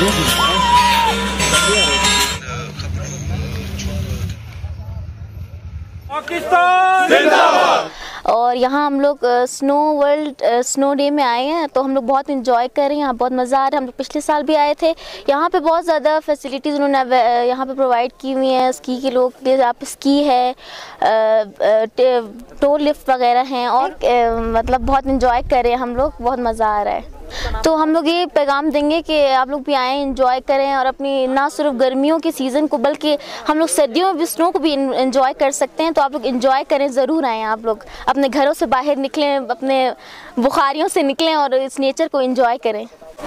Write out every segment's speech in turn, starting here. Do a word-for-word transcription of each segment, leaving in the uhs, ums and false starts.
पाकिस्तान जिंदाबाद। और यहाँ हम लोग स्नो वर्ल्ड स्नो डे में आए हैं, तो हम लोग बहुत इंजॉय कर रहे हैं, यहाँ बहुत मज़ा आ रहा है। हम लोग पिछले साल भी आए थे। यहाँ पे बहुत ज़्यादा फैसिलिटीज़ उन्होंने यहाँ पे प्रोवाइड की हुई हैं। स्की के लोग के यहाँ पे स्की है, टो लिफ्ट वगैरह हैं, और मतलब बहुत इंजॉय कर रहे हैं हम लोग, बहुत मज़ा आ रहा है। तो हम लोग ये पैगाम देंगे कि आप लोग भी आएँ, इंजॉय करें, और अपनी ना सिर्फ गर्मियों के सीज़न को बल्कि हम लोग सर्दियों में भी स्नो को भी इंजॉय कर सकते हैं। तो आप लोग इंजॉय करें, ज़रूर आएँ। आप लोग अपने घरों से बाहर निकलें, अपने बुखारियों से निकलें और इस नेचर को इंजॉय करें।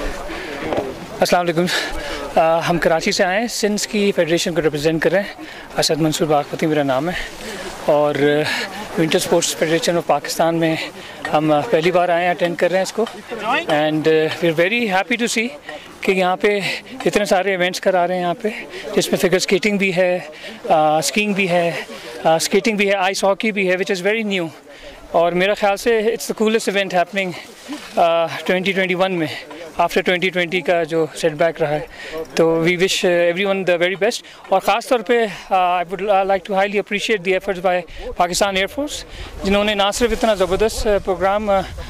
अस्सलाम वालेकुम। हम कराची से आए हैं, सिंध की फेडरेशन को रिप्रेजेंट कर रहे हैं। असद मंसूर बागपति मेरा नाम है, और winter sports federation of Pakistan में हम पहली बार आए हैं, अटेंड कर रहे हैं इसको। And we are very happy to see कि यहाँ पे इतने सारे इवेंट्स करा रहे हैं यहाँ पे, जिसमें फिगर स्केटिंग भी है, स्कीइंग भी है, स्केटिंग भी है, आइस हॉकी भी है, विच इज़ वेरी न्यू। और मेरा ख़्याल से it's the coolest event happening twenty twenty one में, आफ्टर ट्वेंटी ट्वेंटी का जो सेटबैक रहा है। तो we wish everyone the very best. और ख़ास तौर पे I would like to highly appreciate the efforts by Pakistan air force, जिन्होंने ना सिर्फ इतना ज़बरदस्त प्रोग्राम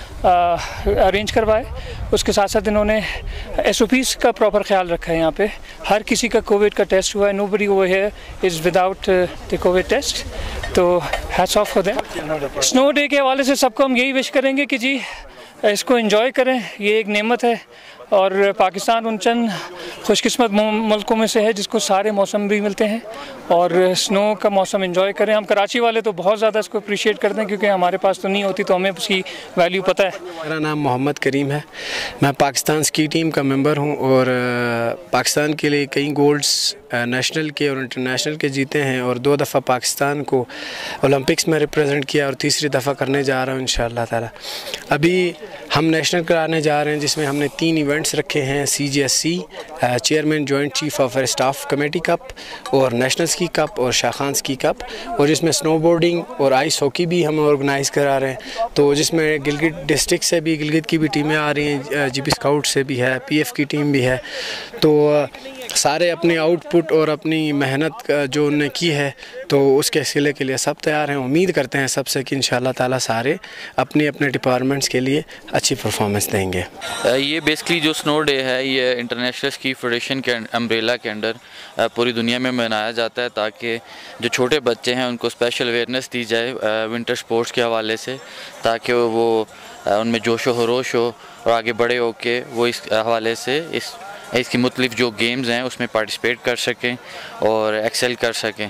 अरेंज करवाए, उसके साथ साथ इन्होंने एस ओ पीज़ का प्रॉपर ख्याल रखा है। यहाँ पे हर किसी का कोविड का टेस्ट हुआ है, nobody over here is without the covid test. तो hats off for them. Snow day के हवाले से सबको हम यही विश करेंगे कि जी इसको एंजॉय करें, ये एक नेमत है। और पाकिस्तान उन चंद खुशकिस्मत मुल्कों में से है जिसको सारे मौसम भी मिलते हैं, और स्नो का मौसम एंजॉय करें। हम कराची वाले तो बहुत ज़्यादा इसको अप्रिशिएट करते हैं, क्योंकि हमारे पास तो नहीं होती, तो हमें उसकी वैल्यू पता है। मेरा नाम मोहम्मद करीम है, मैं पाकिस्तान स्की टीम का मेंबर हूं, और पाकिस्तान के लिए कई गोल्ड्स नेशनल के और इंटरनेशनल के जीते हैं, और दो दफ़ा पाकिस्तान को ओलंपिक्स में रिप्रेजेंट किया, और तीसरी दफ़ा करने जा रहा हूँ इंशाअल्लाह ताला। अभी हम नेशनल कराने जा रहे हैं, जिसमें हमने तीन इवेंट्स रखे हैं, C G S C chairman joint chief of staff committee cup, और नेशनल स्की कप, और शाखान स्की कप, और जिसमें स्नोबोर्डिंग और आइस हॉकी भी हम ऑर्गेनाइज़ करा रहे हैं। तो जिसमें गिलगित डिस्ट्रिक्ट से भी, गिलगित की भी टीमें आ रही हैं, जी पी स्काउट से भी है, पी एफ की टीम भी है। तो सारे अपनी आउटपुट और अपनी मेहनत जो उन्होंने की है, तो उसके सिले के लिए सब तैयार हैं। उम्मीद करते हैं सबसे कि इंशाअल्लाह ताला सारे अपने अपने डिपार्टमेंट्स के लिए अच्छी परफॉर्मेंस देंगे। ये बेसिकली जो स्नो डे है, ये इंटरनेशनल स्की फेडरेशन के अम्ब्रेला के अंडर पूरी दुनिया में मनाया जाता है, ताकि जो छोटे बच्चे हैं उनको स्पेशल अवेयरनेस दी जाए विंटर स्पोर्ट्स के हवाले से, ताकि वो उनमें जोश व खरोश हो, और आगे बड़े होके वो इस हवाले से इस इसकी मुख्तलिफ जो गेम्स हैं उसमें पार्टिसिपेट कर सकें और एक्सेल कर सकें।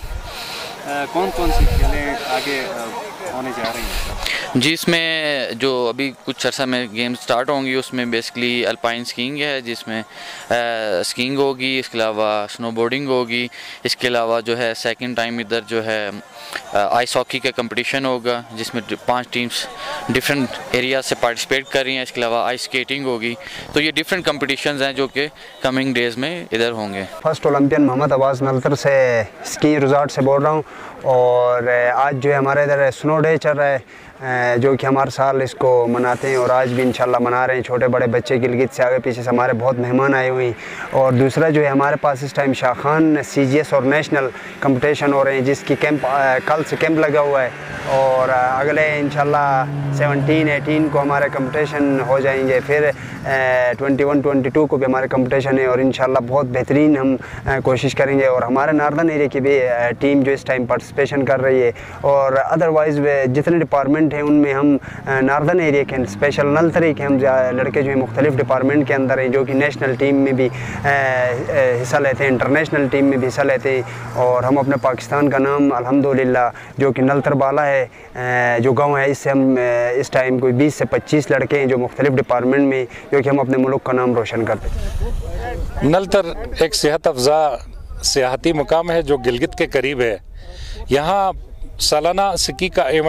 कौन कौन सी खेलें आगे होने जा रही हैं? जी, इसमें जो अभी कुछ अर्सा में गेम्स स्टार्ट होंगी, उसमें बेसिकली अल्पाइन स्कीइंग है, जिसमें स्कीइंग होगी, इसके अलावा स्नोबोर्डिंग होगी, इसके अलावा जो है सेकंड टाइम इधर जो है आइस हॉकी का कंपटीशन होगा, जिसमें पांच टीम्स डिफरेंट एरिया से पार्टिसिपेट कर रही हैं। इसके अलावा आइस स्केटिंग होगी। तो ये डिफरेंट कंपटीशंस हैं जो कि कमिंग डेज़ में इधर होंगे। फर्स्ट ओलंपियन मोहम्मद अब्बास नलतर से स्की रिजॉर्ट से बोल रहा हूँ, और आज जो है हमारे इधर स्नो डे चल रहा है, जो कि हमारे साल इसको मनाते हैं, और आज भी इंशाल्लाह मना रहे हैं। छोटे बड़े बच्चे गिलगित से आगे पीछे से हमारे बहुत मेहमान आए हुए हैं। और दूसरा जो है हमारे पास इस time Shakhan C G S और नेशनल कंपटीशन हो रहे हैं, जिसकी कैंप कल से कैंप लगा हुआ है, और अगले इंशाल्लाह सेवनटीन एटीन को हमारे कंपटीशन हो जाएंगे। फिर ट्वेंटी वन ट्वेंटी टू को भी हमारे कंपटीशन है, और इंशाल्लाह बहुत बेहतरीन हम कोशिश करेंगे। और हमारे नार्दर्न एरिया की भी टीम जो इस टाइम पार्टिसिपेशन कर रही है, और अदरवाइज़ जितने डिपार्टमेंट हैं उनमें हम नार्दर्न एरिया के स्पेशल नलतरी के हम लड़के जो है मुख्तलिफ डिपार्टमेंट के अंदर हैं, जो कि नेशनल टीम में भी हिस्सा लेते हैं, इंटरनेशनल टीम में भी हिस्सा लेते हैं। और हम अपने पाकिस्तान का नाम अल्हम्दुलिल्लाह, जो कि नलतर बाला है जो गाँव है, इससे हम इस टाइम कोई बीस से पच्चीस लड़के हैं जो मुख्तलिफ डिपार्टमेंट में, जो कि हम अपने मुल्क का नाम रोशन करते हैं। नलतर एक सेहत अफजा सियाहती मुकाम है जो गिलगित के करीब है। यहाँ सालाना स्की का इवेंट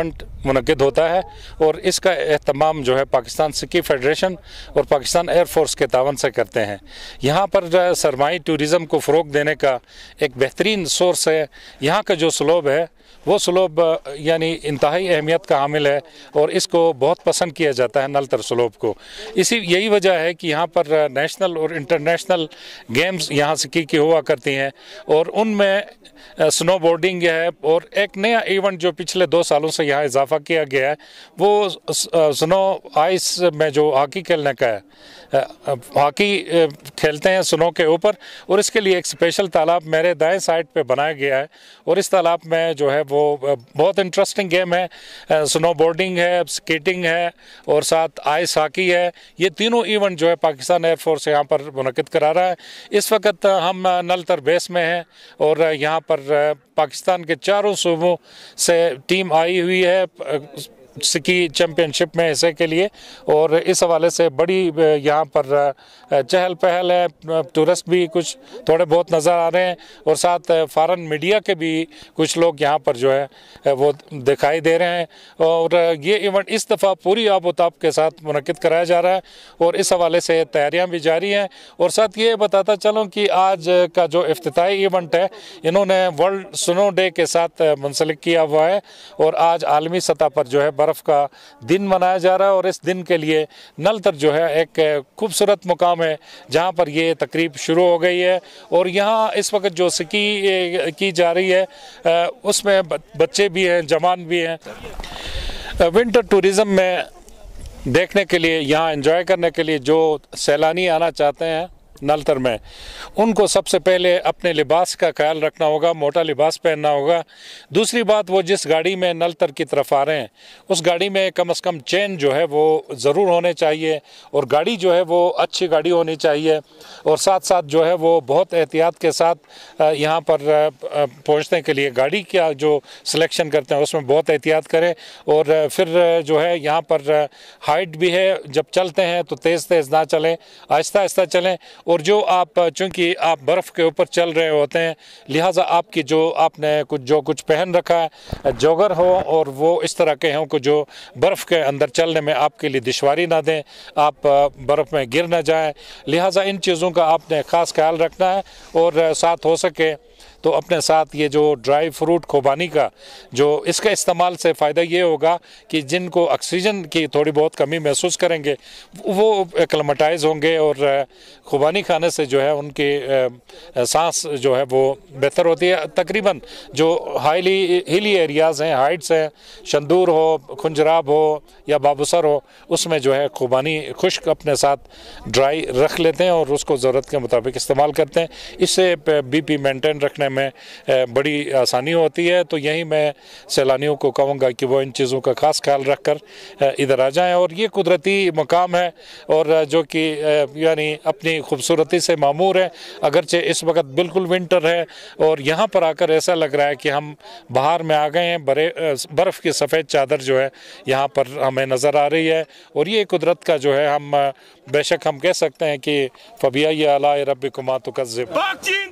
मुनक़िद होता है और इसका एहतमाम जो है पाकिस्तान स्की फेडरेशन और पाकिस्तान एयरफोर्स के तावन से करते हैं। यहाँ पर सरमाई टूरिज़म को फ़रोग़ देने का एक बेहतरीन सोर्स है। यहाँ का जो स्लोब है वो स्लोब यानी इंतहाई अहमियत का हामिल है और इसको बहुत पसंद किया जाता है नलतर स्लोब को। इसी यही वजह है कि यहाँ पर नेशनल और इंटरनेशनल गेम्स यहाँ स्की की हुआ करती हैं और उनमें स्नो बोर्डिंग है और एक नया इवेंट जो पिछले दो सालों से यहाँ इजाफा किया गया है वो स्नो आइस में जो हॉकी खेलने का है। हॉकी खेलते हैं स्नो के ऊपर और इसके लिए एक स्पेशल तालाब मेरे दाएं साइड पे बनाया गया है और इस तालाब में जो है वो बहुत इंटरेस्टिंग गेम है। स्नो बोर्डिंग है, स्केटिंग है और साथ आइस हॉकी है। ये तीनों इवेंट जो है पाकिस्तान एयरफोर्स यहाँ पर मुनक़िद करा रहा है। इस वक्त हम नलतर बेस में हैं और यहाँ पर पाकिस्तान के चारों सूबों से टीम आई हुई है स्की चैम्पियनशिप में हिस्से के लिए और इस हवाले से बड़ी यहाँ पर चहल पहल है। टूरिस्ट भी कुछ थोड़े बहुत नज़र आ रहे हैं और साथ फ़ॉरेन मीडिया के भी कुछ लोग यहाँ पर जो है वो दिखाई दे रहे हैं और ये इवेंट इस दफ़ा पूरी आबोताब के साथ मुनक़िद कराया जा रहा है और इस हवाले से तैयारियाँ भी जारी हैं। और साथ ये बताता चलूँ कि आज का जो इफ्तिताई इवेंट है इन्होंने वर्ल्ड स्नो डे के साथ मुंसलिक किया हुआ है और आज आलमी सतह पर जो है बर्फ़ का दिन मनाया जा रहा है और इस दिन के लिए नलतर जो है एक खूबसूरत मुकाम है जहां पर ये तकरीब शुरू हो गई है और यहां इस वक्त जो स्की की जा रही है उसमें बच्चे भी हैं, जवान भी हैं। विंटर टूरिज़म में देखने के लिए, यहाँ एंजॉय करने के लिए जो सैलानी आना चाहते हैं नलतर में, उनको सबसे पहले अपने लिबास का ख्याल रखना होगा, मोटा लिबास पहनना होगा। दूसरी बात, वो जिस गाड़ी में नलतर की तरफ आ रहे हैं उस गाड़ी में कम से कम चेन जो है वो ज़रूर होने चाहिए और गाड़ी जो है वो अच्छी गाड़ी होनी चाहिए और साथ साथ जो है वो बहुत एहतियात के साथ यहाँ पर पहुँचने के लिए गाड़ी का जो सिलेक्शन करते हैं उसमें बहुत एहतियात करें। और फिर जो है यहाँ पर हाइट भी है, जब चलते हैं तो तेज़ तेज़ ना चलें, आहिस्ता आहिस्ता चलें। और जो आप चूँकि आप बर्फ़ के ऊपर चल रहे होते हैं लिहाजा आपकी जो आपने कुछ जो कुछ पहन रखा है जॉगर हो और वो इस तरह के हों कि जो बर्फ़ के अंदर चलने में आपके लिए दुश्वारी ना दें, आप बर्फ़ में गिर ना जाएं। लिहाजा इन चीज़ों का आपने ख़ास ख्याल रखना है और साथ हो सके तो अपने साथ ये जो ड्राई फ्रूट खुबानी का जो इसका इस्तेमाल से फ़ायदा ये होगा कि जिनको ऑक्सीजन की थोड़ी बहुत कमी महसूस करेंगे वो एक्लेमेटाइज़ होंगे और खुबानी खाने से जो है उनकी सांस जो है वो बेहतर होती है। तकरीबन जो हाईली हिली एरियाज़ हैं, हाइट्स हैं, शंदूर हो, खुंजराब हो या बाबूसर हो, उसमें जो है खुबानी खुश्क अपने साथ ड्राई रख लेते हैं और उसको ज़रूरत के मुताबिक इस्तेमाल करते हैं। इससे बीपी मेंटेन रखने में बड़ी आसानी होती है। तो यही मैं सैलानियों को कहूँगा कि वो इन चीज़ों का ख़ास ख्याल रख कर इधर आ जाएँ। और ये कुदरती मकाम है और जो कि यानी अपनी खूबसूरती से मामूर है, अगरचे इस वक्त बिल्कुल विंटर है और यहाँ पर आकर ऐसा लग रहा है कि हम बाहर में आ गए हैं। बड़े बर्फ़ की सफ़ेद चादर जो है यहाँ पर हमें नज़र आ रही है और ये कुदरत का जो है हम बेशक हम कह सकते हैं कि फ़बिया अला रब्बिकुमा तुकज़्ज़िब।